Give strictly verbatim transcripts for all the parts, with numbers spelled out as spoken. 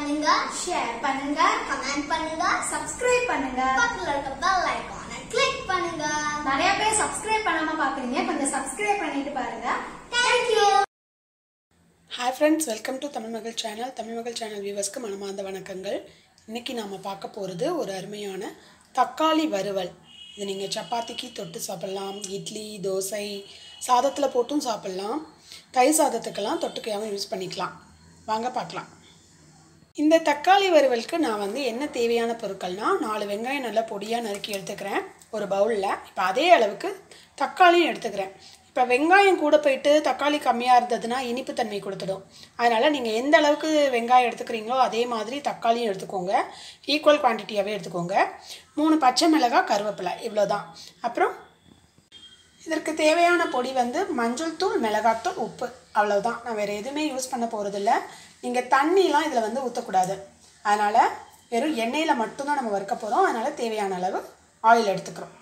பண்ணுங்க, ஷேர் பண்ணுங்க, கமெண்ட் பண்ணுங்க, சப்ஸ்கிரைப் பண்ணுங்க, பக்கத்துல இருக்க பெல் ஐகானை கிளிக் பண்ணுங்க. நிறைய பேர் சப்ஸ்கிரைப் பண்ணாம பாக்குறீங்க, கொஞ்சம் சப்ஸ்கிரைப் பண்ணிட்டு பாருங்க. Thank you. Hi friends, welcome to Tamil மகள் சேனல். தமிழ் மகள் சேனல் வியூவர்ஸ்க்கு மனமார்ந்த வணக்கங்கள். இன்றைக்கி நாம் பார்க்க போகிறது ஒரு அருமையான தக்காளி வறுவல். இது நீங்கள் சப்பாத்திக்கு தொட்டு சாப்பிட்லாம், இட்லி, தோசை, சாதத்தில் போட்டும் சாப்பிட்லாம், தயிர் சாதத்துக்கெல்லாம் தொட்டுக்கையாகவும் யூஸ் பண்ணிக்கலாம். வாங்க பார்க்கலாம். இந்த தக்காளி வறுவலுக்கு நான் வந்து என்ன தேவையான பொருட்கள்னால், நாலு வெங்காயம் நல்லா பொடியாக நறுக்கி எடுத்துக்கிறேன் ஒரு பவுலில். இப்போ அதே அளவுக்கு தக்காளியும் எடுத்துக்கிறேன். இப்போ வெங்காயம் கூட போயிட்டு தக்காளி கம்மியாக இருந்ததுன்னா இனிப்பு தன்மை கொடுத்துடும். அதனால் நீங்கள் எந்த அளவுக்கு வெங்காயம் எடுத்துக்கிறீங்களோ அதே மாதிரி தக்காளியும் எடுத்துக்கோங்க. ஈக்குவல் குவான்டிட்டியாகவே எடுத்துக்கோங்க. மூணு பச்சை மிளகாய், கருவேப்பிலை, இவ்வளோ தான். அப்புறம் இதற்கு தேவையான பொடி வந்து மஞ்சள் தூள், மிளகாத்தூள், உப்பு, அவ்வளோதான். நான் வேறு எதுவுமே யூஸ் பண்ண போகிறதில்ல. நீங்கள் தண்ணிலாம் இதில் வந்து ஊற்றக்கூடாது. அதனால் வெறும் எண்ணெயில் மட்டும்தான் நம்ம வறுக்க போகிறோம். அதனால் தேவையான அளவு ஆயில் எடுத்துக்கிறோம்.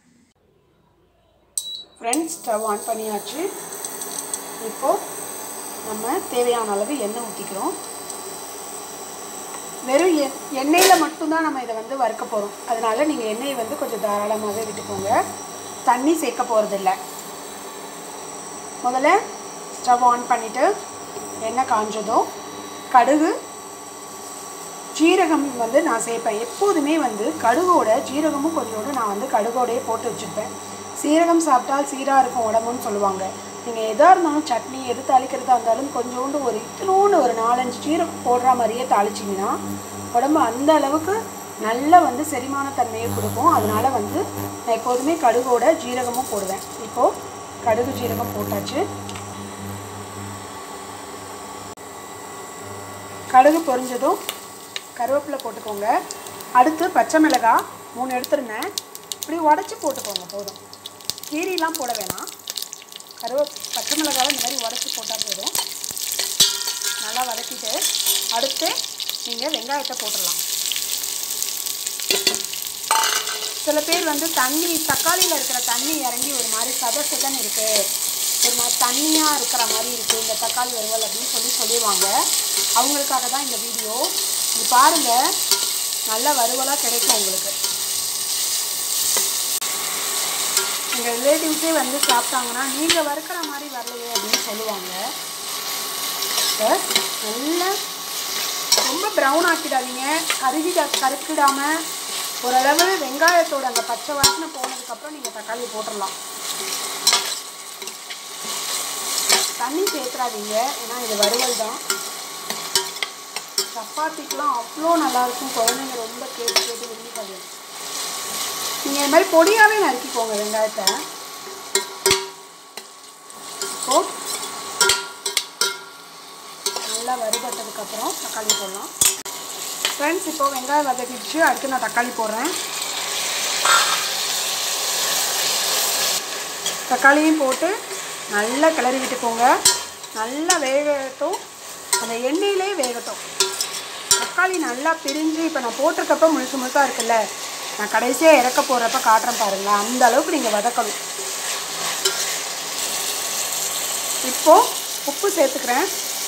ஃப்ரெண்ட்ஸ், ஸ்டவ் ஆன் பண்ணியாச்சு. இப்போது நம்ம தேவையான அளவு எண்ணெய் ஊற்றிக்கிறோம். வெறும் எ எண்ணெயில் மட்டும்தான் நம்ம இதை வந்து வறுக்க போகிறோம். அதனால் நீங்கள் எண்ணெயை வந்து கொஞ்சம் தாராளமாகவே விட்டுக்கோங்க. தண்ணி சேர்க்க போகிறதில்ல. முதல்ல ஸ்டவ் ஆன் பண்ணிவிட்டு எண்ணெய் காஞ்சதும் கடுகு, ஜீரகம் வந்து நான் சேர்ப்பேன். எப்போதுமே வந்து கடுகோட ஜீரகமும் கொஞ்சோடு நான் வந்து கடுகோடையே போட்டு வச்சுருப்பேன். சீரகம் சாப்பிட்டால் சீராக இருக்கும் உடம்புன்னு சொல்லுவாங்க. நீங்கள் எதாக இருந்தாலும் சட்னி எது தாளிக்கிறதா இருந்தாலும் கொஞ்சோண்டு ஒரு இத்தினோண்டு ஒரு நாலஞ்சு ஜீரகம் போடுற மாதிரியே தாளிச்சிங்கன்னா உடம்பு அந்த அளவுக்கு நல்லா வந்து செரிமான தன்மையை கொடுக்கும். அதனால் வந்து நான் எப்போதுமே கடுகோட ஜீரகமும் போடுவேன். இப்போது கடுகு ஜீரகம் போட்டாச்சு. கடுகு பொரிஞ்சதும் கருவேப்பிலை போட்டுக்கோங்க. அடுத்து பச்சை மிளகாய் மூணு எடுத்துருந்தேன். இப்படி உடச்சி போட்டுக்கோங்க, போதும். கீரிலாம் போட வேணாம். கருவே பச்சை மிளகாவை இந்த மாதிரி உடச்சி போட்டால் போதும். நல்லா வதக்கிட்டு அடுத்து நீங்கள் வெங்காயத்தை போட்டுடலாம். சில பேர் வந்து தண்ணி, தக்காளியில் இருக்கிற தண்ணி இறங்கி ஒரு மாதிரி சத சதன்னு இருக்குது, ஒரு மாதிரி தண்ணியாக இருக்கிற மாதிரி இருக்குது இந்த தக்காளி வறுவல் அப்படின்னு சொல்லி சொல்லுவாங்க. அவங்களுக்காக தான் இந்த வீடியோ. இது பாருங்கள், நல்ல வறுவலாக கிடைக்கும் உங்களுக்கு. எங்கள் ரிலேட்டிவ்ஸே வந்து சாப்பிட்டாங்கன்னா நீங்கள் வறுக்கிற மாதிரி வரலையே அப்படின்னு சொல்லுவாங்க. நல்லா ரொம்ப ப்ரௌன் ஆக்கிடாதீங்க, கருகி கருக்கிடாமல் ஓரளவு வெங்காயத்தோட அந்த பச்சை வாசனை போனதுக்கப்புறம் நீங்கள் தக்காளியை போட்டுடலாம். தண்ணி சேர்த்துறாதீங்க, ஏன்னா இது வறுவல் தான். சப்பாத்திக்கெலாம் அவ்வளோ நல்லாயிருக்கும். குழந்தைங்க ரொம்ப கேட்டு கேட்டு விரும்பிக்காது. நீங்கள் இது மாதிரி பொடியாகவே நறுக்கிக்கோங்க வெங்காயத்தை. இப்போது நல்லா வறுபட்டதுக்கப்புறம் தக்காளி போடலாம். ஃப்ரெண்ட்ஸ், இப்போது வெங்காயம் வதக்கிடுச்சு. அடுத்து நான் தக்காளி போடுறேன். தக்காளியும் போட்டு நல்லா கிளறி விட்டுக்கோங்க. நல்லா வேகட்டும், அந்த எண்ணெயிலே வேகட்டும். தக்காளி நல்லா பிரிஞ்சு இப்போ நான் போட்டிருக்கப்ப முழுசு முழுசாக இருக்குல்ல, நான் கடைசியாக இறக்க போடுறப்ப காட்டுறேன் பாருங்களா, அந்த அளவுக்கு நீங்கள் வதக்கணும். இப்போது உப்பு சேர்த்துக்கிறேன்.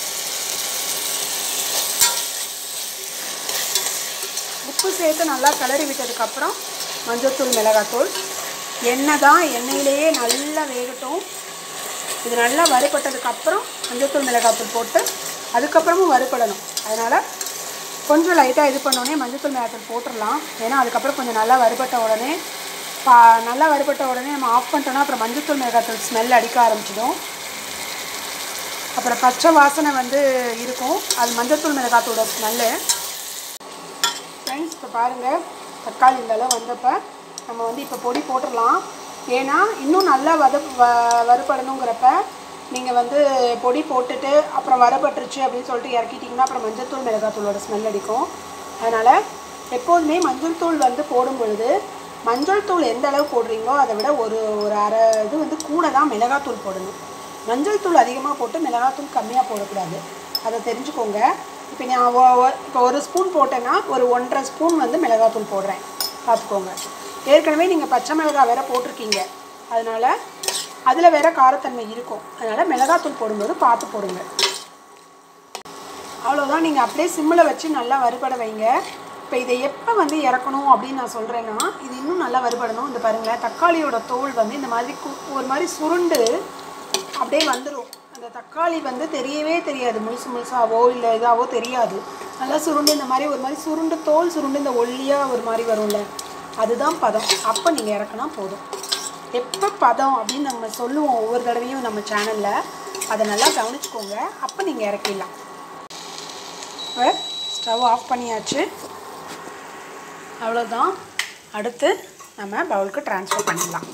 உப்பு சேர்த்து நல்லா கிளறி விட்டதுக்கப்புறம் மஞ்சள்தூள், மிளகாத்தூள். எண்ணெய் தான், எண்ணெயிலேயே நல்லா வேகட்டும். இது நல்லா வறுபட்டதுக்கப்புறம் மஞ்சள்தூள், மிளகாத்தூள் போட்டு அதுக்கப்புறமும் வறுபடணும். அதனால் கொஞ்சம் லைட்டாக இது பண்ணோடனே மஞ்சள்தூள், மிளகாத்தூள் போட்டுடலாம். ஏன்னா அதுக்கப்புறம் கொஞ்சம் நல்லா வறுபட்ட உடனே பா நல்லா வறுபட்ட உடனே நம்ம ஆஃப் பண்ணிட்டோன்னா அப்புறம் மஞ்சள்தூள், மிளகாத்தூள் ஸ்மெல் அடிக்க ஆரம்பிச்சிடும். அப்புறம் பச்சை வாசனை வந்து இருக்கும், அது மஞ்சள்தூள், மிளகாத்தூளோட ஸ்மெல்லு. ஃப்ரெண்ட்ஸ், இப்போ பாருங்கள், தக்காளி இந்த அளவு வந்தப்போ நம்ம வந்து இப்போ பொடி போட்டுடலாம். ஏன்னா இன்னும் நல்லா வத வ வறுபடணுங்கிறப்ப நீங்கள் வந்து பொடி போட்டுட்டு அப்புறம் வறுபட்டுருச்சு அப்படின்னு சொல்லிட்டு இறக்கிட்டிங்கன்னா அப்புறம் மஞ்சள் தூள், மிளகாத்தூளோட ஸ்மெல் அடிக்கும். அதனால் எப்போதுமே மஞ்சள் தூள் வந்து போடும் பொழுது மஞ்சள் தூள் எந்த அளவு போடுறீங்களோ அதை விட ஒரு ஒரு அரை இது வந்து கூட தான் மிளகாத்தூள் போடணும். மஞ்சள் தூள் அதிகமாக போட்டு மிளகாத்தூள் கம்மியாக போடக்கூடாது, அதை தெரிஞ்சுக்கோங்க. இப்போ நான் இப்போ ஒரு ஸ்பூன் போட்டேன்னா ஒரு ஒன்றரை ஸ்பூன் வந்து மிளகாத்தூள் போடுறேன், பார்த்துக்கோங்க. ஏற்கனவே நீங்கள் பச்சை மிளகாய் வேறு போட்டிருக்கீங்க, அதனால் அதில் வேறு காரத்தன்மை இருக்கும். அதனால் மிளகாத்தூள் போடும்போது பார்த்து போடுங்க. அவ்வளோதான். நீங்கள் அப்படியே சிம்மில் வச்சு நல்லா வறுபட வைங்க. இப்போ இதை எப்போ வந்து இறக்கணும் அப்படின்னு நான் சொல்கிறேன்னா, இது இன்னும் நல்லா வறுபடணும். இந்த பாருங்களேன், தக்காளியோட தோல் வந்து இந்த மாதிரி ஒரு மாதிரி சுருண்டு அப்படியே வந்துடும். அந்த தக்காளி வந்து தெரியவே தெரியாது, முழுசு முழுசாவோ இல்லை இதாவோ தெரியாது. நல்லா சுருண்டு இந்த மாதிரி ஒரு மாதிரி சுருண்டு தோல் சுருண்டு இந்த ஒல்லியாக ஒரு மாதிரி வரும்ல, அதுதான் பதம். அப்போ நீங்கள் இறக்குனா போதும். எப்போ பதம் அப்படின்னு நம்ம சொல்லுவோம் ஒவ்வொரு தடவையும் நம்ம சேனலில், அதை நல்லா கவனிச்சுக்கோங்க. அப்போ நீங்கள் இறக்கிடலாம். இப்போ ஸ்டவ் ஆஃப் பண்ணியாச்சு. அவ்வளோதான். அடுத்து நம்ம பவுலுக்கு ட்ரான்ஸ்ஃபர் பண்ணிடலாம்.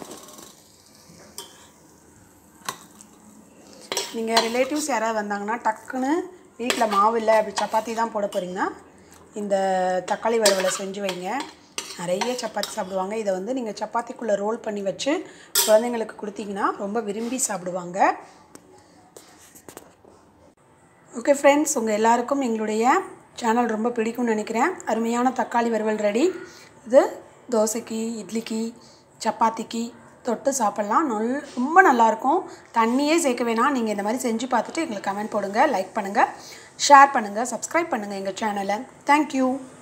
நீங்கள் ரிலேட்டிவ்ஸ் யாராவது வந்தாங்கன்னா டக்குன்னு வீட்டில் மாவு இல்லை, அப்படி சப்பாத்தி தான் போட போகிறீங்கன்னா இந்த தக்காளி வறுவலை செஞ்சு வைங்க. நிறைய சப்பாத்தி சாப்பிடுவாங்க. இதை வந்து நீங்கள் சப்பாத்திக்குள்ளே ரோல் பண்ணி வச்சு குழந்தைங்களுக்கு கொடுத்தீங்கன்னா ரொம்ப விரும்பி சாப்பிடுவாங்க. ஓகே ஃப்ரெண்ட்ஸ், உங்கள் எல்லாருக்கும் எங்களுடைய சேனல் ரொம்ப பிடிக்கும்னு நினைக்கிறேன். அருமையான தக்காளி வறுவல் ரெடி. இது தோசைக்கு, இட்லிக்கு, சப்பாத்திக்கு தொட்டு சாப்பிட்லாம். நல் ரொம்ப நல்லாயிருக்கும். தண்ணியே சேர்க்க வேணாம். நீங்கள் இந்த மாதிரி செஞ்சு பார்த்துட்டு எங்களுக்கு கமெண்ட் போடுங்க, லைக் பண்ணுங்கள், ஷேர் பண்ணுங்கள், சப்ஸ்கிரைப் பண்ணுங்கள் எங்கள் சேனலை. தேங்க்யூ.